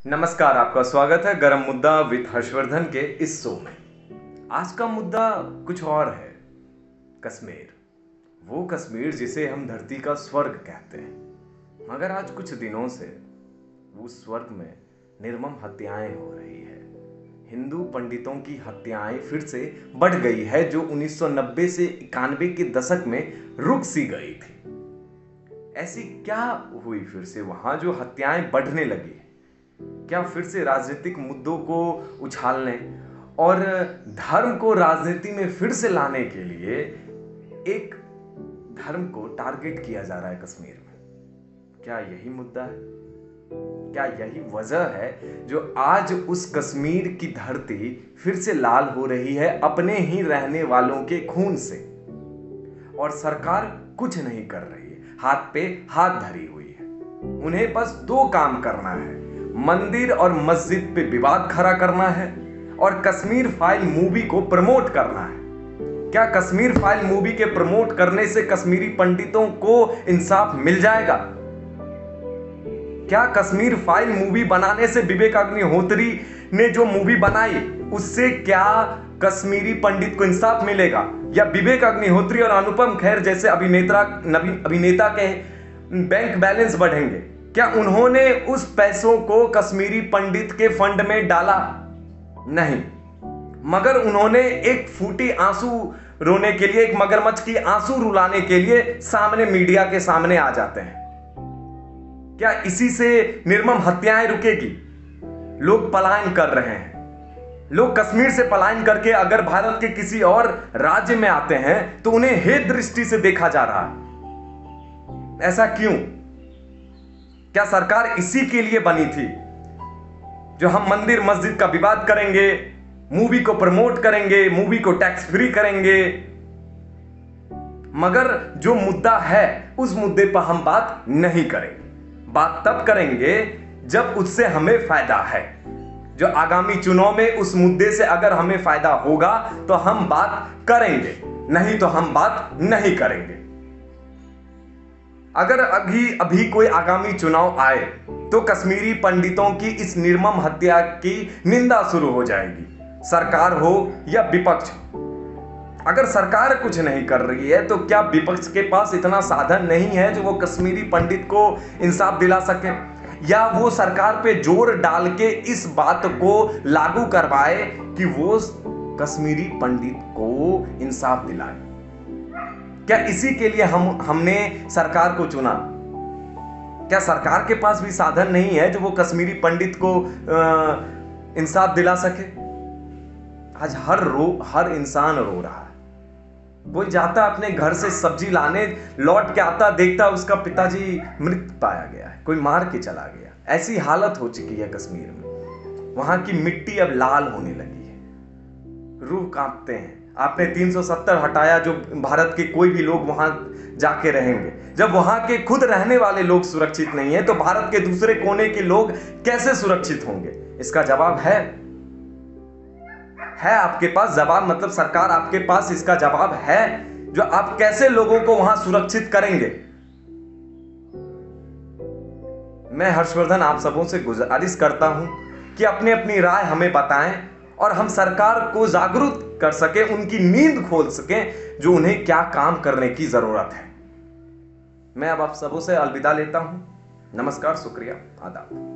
नमस्कार, आपका स्वागत है गरम मुद्दा विद हर्षवर्धन के इस शो में। आज का मुद्दा कुछ और है। कश्मीर, वो कश्मीर जिसे हम धरती का स्वर्ग कहते हैं, मगर आज कुछ दिनों से उस स्वर्ग में निर्मम हत्याएं हो रही है। हिंदू पंडितों की हत्याएं फिर से बढ़ गई है, जो 1990 से 91 के दशक में रुक सी गई थी। ऐसी क्या हुई फिर से वहां जो हत्याएं बढ़ने लगी? क्या फिर से राजनीतिक मुद्दों को उछालने और धर्म को राजनीति में फिर से लाने के लिए एक धर्म को टारगेट किया जा रहा है कश्मीर में? क्या यही मुद्दा है? क्या यही वजह है जो आज उस कश्मीर की धरती फिर से लाल हो रही है अपने ही रहने वालों के खून से? और सरकार कुछ नहीं कर रही है, हाथ पे हाथ धरी हुई है। उन्हें बस दो काम करना है, मंदिर और मस्जिद पे विवाद खड़ा करना है और कश्मीर फाइल मूवी को प्रमोट करना है। क्या कश्मीर फाइल मूवी के प्रमोट करने से कश्मीरी पंडितों को इंसाफ मिल जाएगा? क्या कश्मीर फाइल मूवी बनाने से विवेक अग्निहोत्री ने जो मूवी बनाई उससे क्या कश्मीरी पंडित को इंसाफ मिलेगा? या विवेक अग्निहोत्री और अनुपम खेर जैसे अभिनेता के बैंक बैलेंस बढ़ेंगे? क्या उन्होंने उस पैसों को कश्मीरी पंडित के फंड में डाला? नहीं, मगर उन्होंने एक फूटी आंसू रोने के लिए, एक मगरमच्छ की आंसू रुलाने के लिए सामने मीडिया के सामने आ जाते हैं। क्या इसी से निर्मम हत्याएं रुकेगी? लोग पलायन कर रहे हैं। लोग कश्मीर से पलायन करके अगर भारत के किसी और राज्य में आते हैं तो उन्हें हेय दृष्टि से देखा जा रहा है। ऐसा क्यों? क्या सरकार इसी के लिए बनी थी जो हम मंदिर मस्जिद का विवाद करेंगे, मूवी को प्रमोट करेंगे, मूवी को टैक्स फ्री करेंगे, मगर जो मुद्दा है उस मुद्दे पर हम बात नहीं करेंगे? बात तब करेंगे जब उससे हमें फायदा है। जो आगामी चुनाव में उस मुद्दे से अगर हमें फायदा होगा तो हम बात करेंगे, नहीं तो हम बात नहीं करेंगे। अगर अभी कोई आगामी चुनाव आए तो कश्मीरी पंडितों की इस निर्मम हत्या की निंदा शुरू हो जाएगी, सरकार हो या विपक्ष। अगर सरकार कुछ नहीं कर रही है तो क्या विपक्ष के पास इतना साधन नहीं है जो वो कश्मीरी पंडित को इंसाफ दिला सके, या वो सरकार पे जोर डाल के इस बात को लागू करवाए कि वो कश्मीरी पंडित को इंसाफ दिलाए? क्या इसी के लिए हमने सरकार को चुना? क्या सरकार के पास भी साधन नहीं है जो वो कश्मीरी पंडित को इंसाफ दिला सके? आज हर इंसान रो रहा है। कोई जाता अपने घर से सब्जी लाने, लौट के आता, देखता उसका पिताजी मृत पाया गया है, कोई मार के चला गया। ऐसी हालत हो चुकी है कश्मीर में। वहां की मिट्टी अब लाल होने लगी है, रूह कांपते हैं। आपने 370 हटाया, जो भारत के कोई भी लोग वहां जाके रहेंगे। जब वहां के खुद रहने वाले लोग सुरक्षित नहीं है तो भारत के दूसरे कोने के लोग कैसे सुरक्षित होंगे? इसका जवाब है आपके पास जवाब, मतलब सरकार आपके पास इसका जवाब है जो आप कैसे लोगों को वहां सुरक्षित करेंगे। मैं हर्षवर्धन आप सबों से गुजारिश करता हूं कि अपनी अपनी राय हमें बताएं और हम सरकार को जागरूक कर सके, उनकी नींद खोल सके जो उन्हें क्या काम करने की जरूरत है। मैं अब आप सबों से अलविदा लेता हूं। नमस्कार, शुक्रिया, आदाब।